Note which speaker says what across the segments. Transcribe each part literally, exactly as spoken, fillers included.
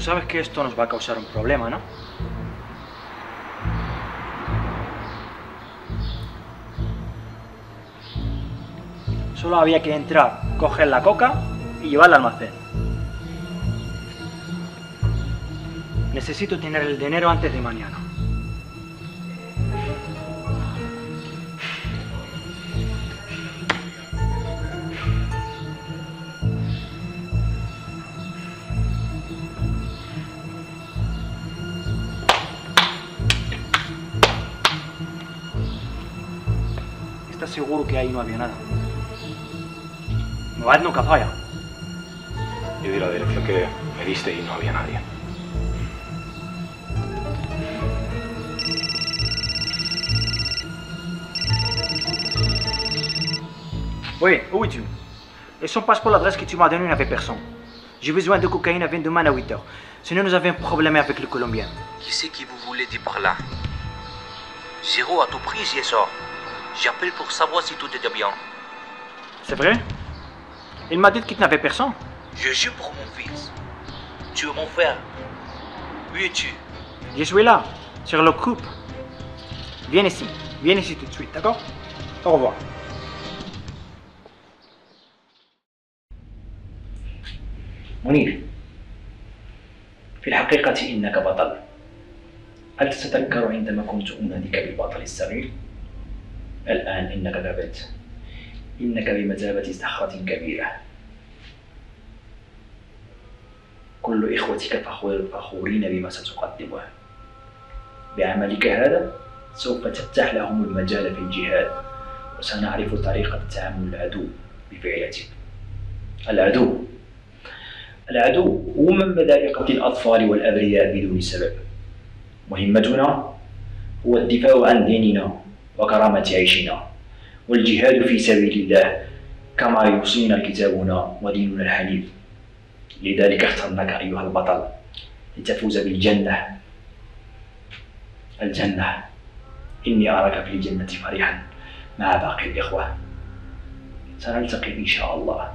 Speaker 1: sabes que esto nos va a causar un problema, ¿no? Solo había que entrar, coger la coca y llevarla al almacén. Necesito tener el dinero antes de mañana. ¿Estás seguro que ahí no había nada? Moed nunca falla.
Speaker 2: Yo di la dirección que me diste y no había nadie.
Speaker 1: Oui, où es-tu? Et son passe pour l'adresse que tu m'as donnée, il n'y avait personne. J'ai besoin de cocaïne avant demain à huit heures. Sinon, nous avons un problème avec le Colombien.
Speaker 3: Qui c'est qui vous voulez dire par là? Zéro à tout prix, j'y sors. J'appelle pour savoir si tout était bien.
Speaker 1: C'est vrai? Il m'a dit qu'il n'avait personne.
Speaker 3: Je jure pour mon fils. Tu es mon frère. Où es-tu?
Speaker 1: Je suis là, sur le coupe. Viens ici, viens ici tout de suite, d'accord? Au revoir. منير، في الحقيقة إنك بطل. هل تتذكر عندما كنت أناديك بالبطل الصغير؟ الآن إنك كبرت. إنك بمثابة صخرة كبيرة. كل إخوتك فخور فخورين بما ستقدمه. بعملك هذا سوف تفتح لهم المجال في الجهاد، وسنعرف طريقة تعامل العدو بفعلتك. العدو العدو هو من بدا يقتل الأطفال والأبرياء بدون سبب. مهمتنا هو الدفاع عن ديننا وكرامة عيشنا والجهاد في سبيل الله كما يوصينا كتابنا وديننا الحنيف. لذلك اخترناك أيها البطل لتفوز بالجنة. الجنة، إني أراك في الجنة فرحا مع باقي الإخوة. سنلتقي إن شاء الله.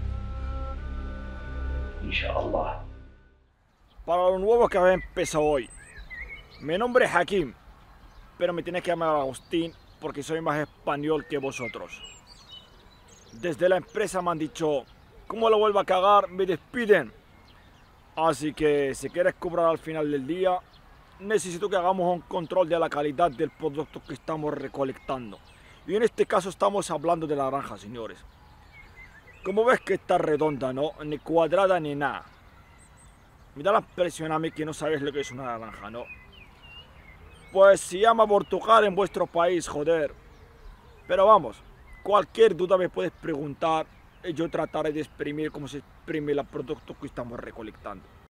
Speaker 1: إن شاء الله.
Speaker 4: Para lo nuevo que había empezado hoy, mi nombre es Hakim, pero me tienes que llamar Agustín porque soy más español que vosotros. Desde la empresa me han dicho, como lo vuelva a cagar, me despiden. Así que si quieres cobrar al final del día, necesito que hagamos un control de la calidad del producto que estamos recolectando. Y en este caso estamos hablando de la naranja, señores. Como ves que está redonda, ¿no? Ni cuadrada ni nada. Me da la impresión a mí que no sabes lo que es una naranja, ¿no? Pues se llama Portugal en vuestro país, joder. Pero vamos, cualquier duda me puedes preguntar y yo trataré de exprimir como se exprime el producto que estamos recolectando.